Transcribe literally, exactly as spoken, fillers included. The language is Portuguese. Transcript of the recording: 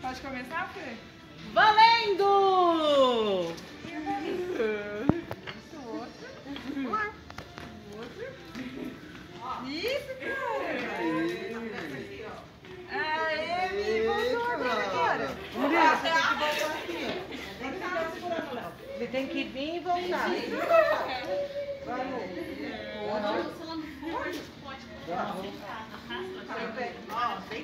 Pode começar, Fê? Valendo! Isso, outro. Outro. Isso, cara. Aê, Mi, voltou agora. Murilo, você tem que voltar aqui. Tem que ficar segurando, Léo. Ele tem que vir e voltar. Vai, amor. Outro.